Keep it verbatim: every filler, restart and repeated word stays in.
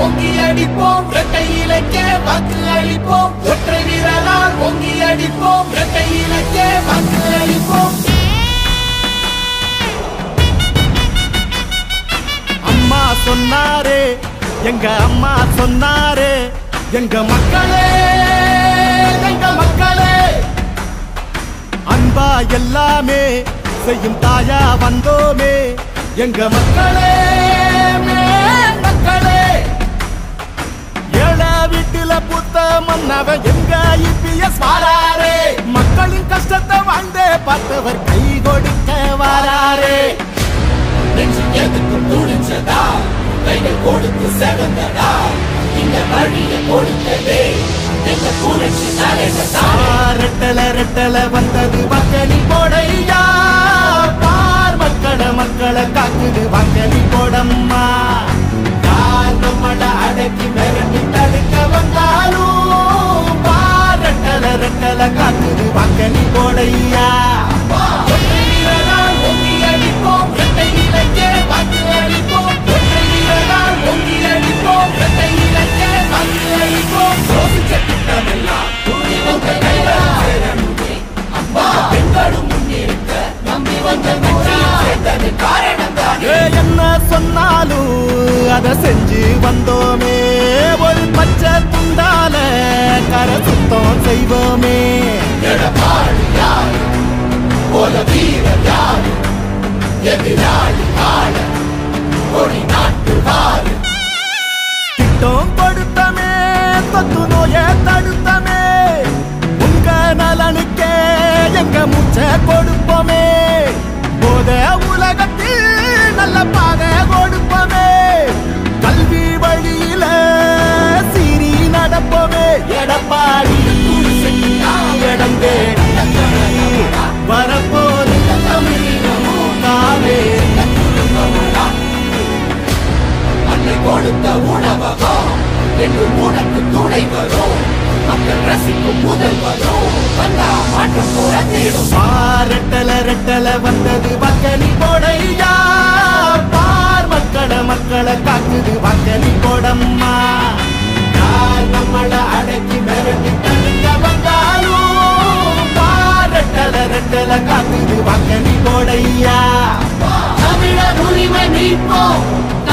பொங்கி அடிப்போம் இரட்டை இலக்கே வாக்கு அளிப்போம் ஒற்றை வீரலால் பொங்கி அடிப்போம் இரட்டை இலக்கே வாக்கு அளிப்போம் அம்மா சொன்னாரே எங்க அம்மா சொன்னாரே எங்க மக்களே எங்க மக்களே அன்பா எல்லாமே செய்யும் தாயா வந்தோமே எங்க மக்களே மக்களே ஏழ வீட்டுல புத்த மன்னவ எங்க இபிஎஸ் வாராரே மக்களின் கஷ்டத்தை வாழ்ந்தே பார்த்தவர் கை கொடுக்க வாராரே எதுக்கும் துணிச்சதா கைகள் கொடுத்து செவந்ததா இந்த வழியை கொடுத்ததே எங்க புரட்சி தலைவதா ரெட்டல ரெட்டல வந்தது மக்களி போடையா பார் மக்கள மக்களை காக்குது மக்களி போடம்மா யார் நம்மள அடக்கி மிரட்டி தடுக்க வந்தாலும் பார் ரெட்டல ரெட்டல காக்குது மக்களி போடையா என்ன சொன்னாலும் அத செஞ்சு வந்தோமே ஒரு பச்சை துண்டால கர சுத்தம் செய்வோமே திட்டம் கொடுத்தமே தொத்து நோய தடுத்தமே உங்க நலனுக்கே எங்க மூச்சை கொடுப்போமே போத உலகத்தில் நல்ல பாதை கொடுப்போமே கல்வி வழியில சீரி நடப்போமே எடப்பாடி இடம் தேடி வரப்போது அன்னை கொடுத்த உணவகம் என்று உனக்கு துணை வரும் மக்கள் ரசிக்கும் முதல் வரும் வந்தா மாற்றம் போறதேடும் ரெட்டல ரெட்டல வந்தது மக்களி போடையா பார் மக்கள மக்களை காக்குது மக்களி போடம்மா யார் நம்மள அடக்கி மிரட்டி தடுக்க வந்தாலும் பார் ரெட்டல ரெட்டல காக்குது மக்களி போடையா தமிழர் உரிமை மீட்போம்